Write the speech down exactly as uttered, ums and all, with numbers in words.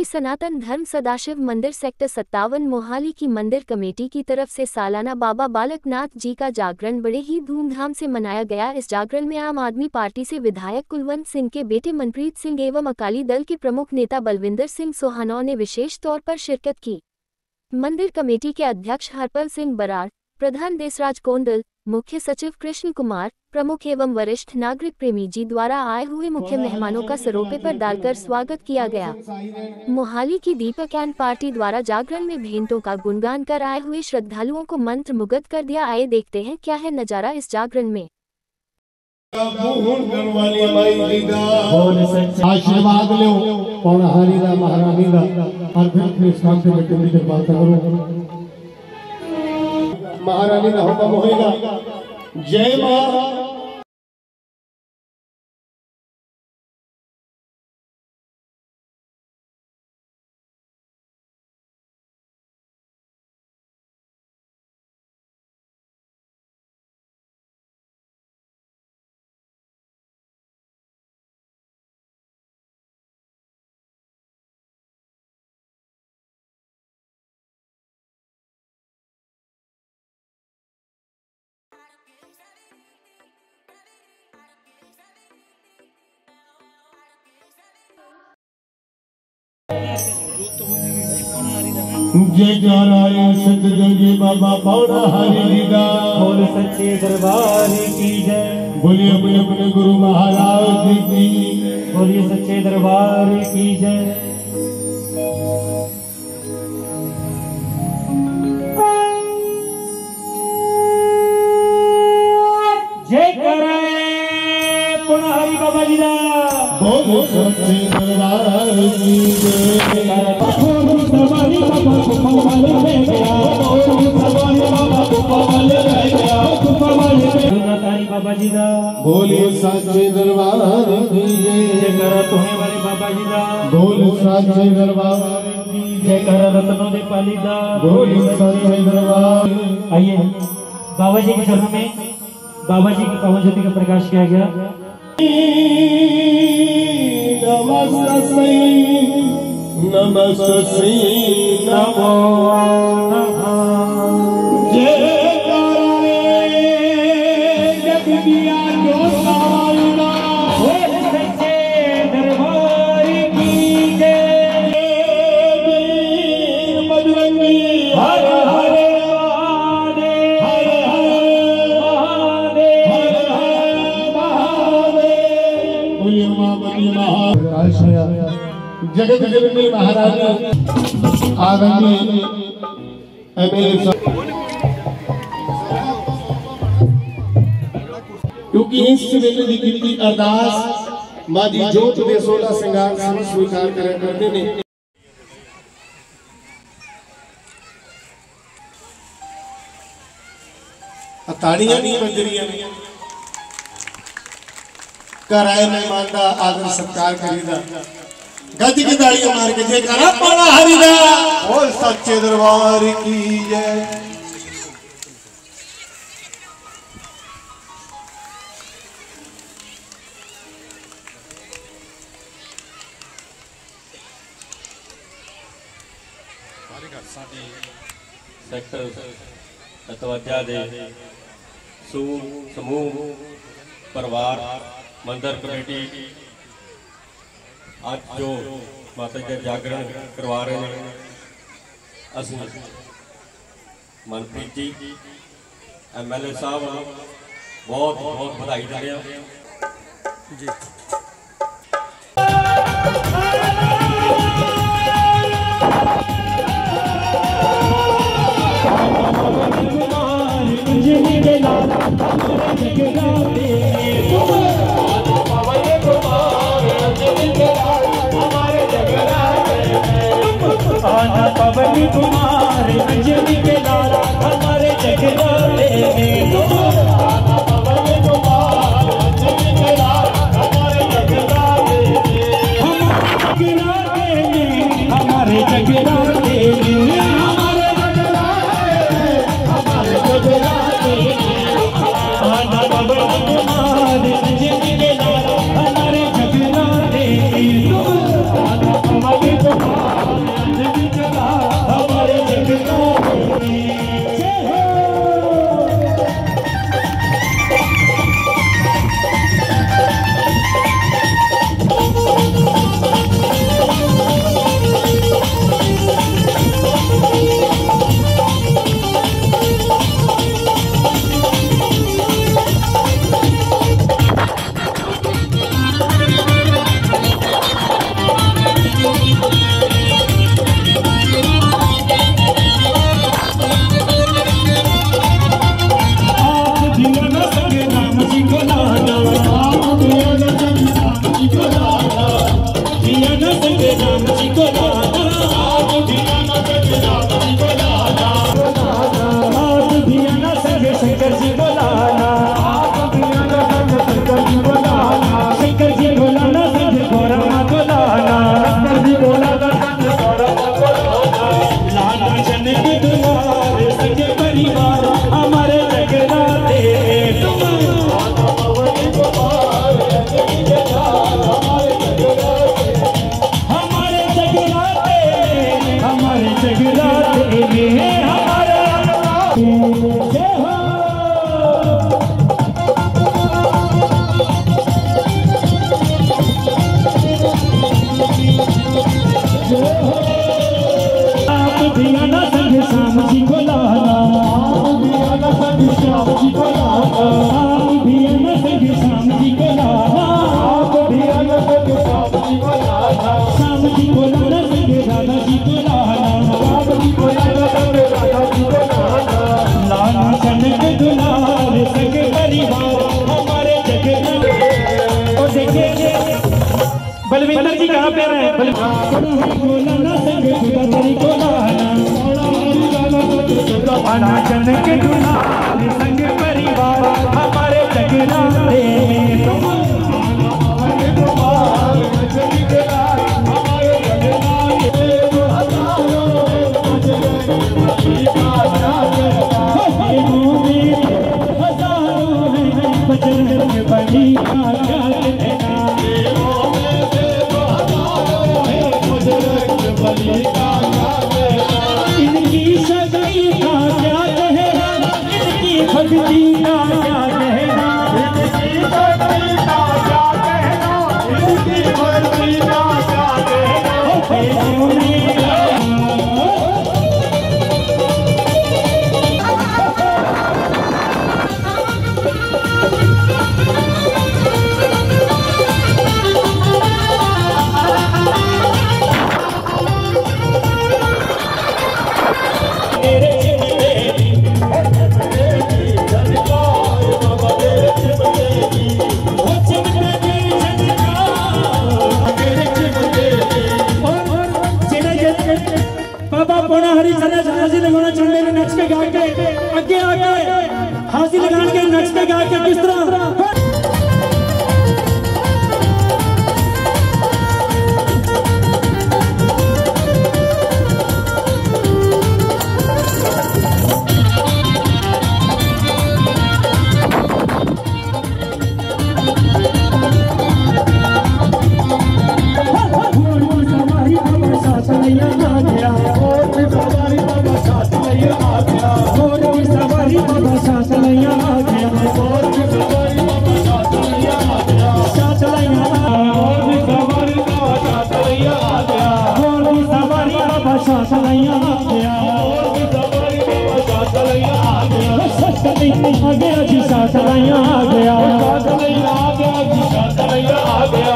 सनातन धर्म सदाशिव मंदिर सेक्टर सत्तावन मोहाली की मंदिर कमेटी की तरफ से सालाना बाबा बालकनाथ जी का जागरण बड़े ही धूमधाम से मनाया गया। इस जागरण में आम आदमी पार्टी से विधायक कुलवंत सिंह के बेटे मनप्रीत सिंह एवं अकाली दल के प्रमुख नेता बलविंदर सिंह सोहाना ने विशेष तौर पर शिरकत की। मंदिर कमेटी के अध्यक्ष हरपल सिंह बराड़, प्रधान देसराज कोंडल, मुख्य सचिव कृष्ण कुमार, प्रमुख एवं वरिष्ठ नागरिक प्रेमी जी द्वारा आए हुए मुख्य मेहमानों का सरोपे पर डालकर स्वागत किया गया। मोहाली की दीपक एंड पार्टी द्वारा जागरण में भेंटों का गुणगान कर आए हुए श्रद्धालुओं को मंत्र मुग्ध कर दिया। आए देखते हैं क्या है नजारा इस जागरण में। आशीर्वाद लो पौड़हारी दा महारानी दा और फिर अपने स्थान से बैठे हुए बात करो। महारानी का हुक्म होएगा। जय मां। जय जयकारा सतगंगे बाबा पौड़हारी दा बोल सच्चे दरबार की जय। बोलिए अपने अपने गुरु महाराज की, बोलिए सच्चे दरबार की जय। जय करे पौड़हारी बाबा जी दा बोल सच्चे दरबार की जय। सरवानी बाबा कुफा वाले रह गया, सरवानी बाबा कुफा वाले रह गया, कुफा वाले तारी बाबा जी दा बोलिए सच्चे दरबार की जय। करा तुम्हें वाले बाबा जी दा बोल सच्चे दरबार की जय। करा रत्नों दे पाली दा बोल सच्चे दरबार। आइए बाबा जी के चरणों में बाबा जी की पावन ज्योति का प्रकाश किया गया। नमस्ते नमस्ते श्री नमो नमः। जय करे जग दिया जो सावना बोल सच्चे दरबार की जय। बजरंगी हर हर महादेव, हर हर महादेव, हर हर महादेव। बोलिए मां बोलिए महादेव। जगत जननी महारानी आदरणीय एमएलए, क्योंकि इस वेले की कीती अरदास मां दी जोत दे सोलह सिंगार नाम स्वीकार करे करते ने। ताड़ियां नहीं बज रही, घर आए मेहमान का आदर सत्कार करीदा। गज की तालियां मार के जय करा पौड़हारी दा और सच्चे दरबार की जय। सैक्टर ततवजा दे समूह परिवार मंदिर कमेटी आज जो माता जी जागरण करवा रहे हैं, असं Manpreet ji M L A साहब बहुत बहुत बधाई दे रहे जी। पवनी कुमार अंजलि के लाल हमारे जगदारे में, पवनी कुमार अंजलि के लाल हमारे जगदारे में, हमारे जगदारे में, हमारे जगदारे में, हमारे जगदारे में, हमारे जगदारे में। जी को लाना, शंकर जी को लाना, संग गौरमा को लाना, शंकर जी को लाना, संग गौरमा को लाना। लाना जन के दुलार संग परिवार हमारे जगराते तुम, हमारे जगराते, हमारे जगराते में हमारा जय हो। आप भी आना संग श्याम जी को लाना, आप भी आना संग श्याम जी को लाना, आप भी आना संग श्याम जी को लाना, आप भी आना संग श्याम जी को लाना, श्याम जी को लाना संग राधा जी को लाना, राधा जी को लाना संग राधा जी को लाना। लाना जनक दुलार संग परिवार हमारे जगत। और देखिए बलविंदर जी कहाँ पे रहे? लाना जनक दुलार संग परिवार हमारे जगराते तुम, बजरंग बली का इनकी शक्ति का क्या कहना, इनकी भक्ति का क्या कहना, इनकी शक्ति का क्या कहना, इनकी भक्ति का क्या कहना। बाबा पोना हरी चले हाजिर लगाना चंडे ने नच के गा के आगे आगे हाजिर लगान के नच के गा के किस तरह आ गया जी साथ आ गया, आ गया जी साथ आ गया।